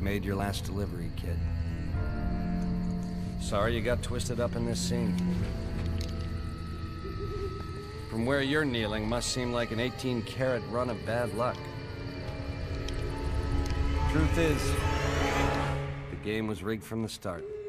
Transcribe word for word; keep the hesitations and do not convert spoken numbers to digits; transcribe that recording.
made your last delivery, kid. Sorry you got twisted up in this scene. From where you're kneeling must seem like an eighteen karat run of bad luck. Truth is, the game was rigged from the start.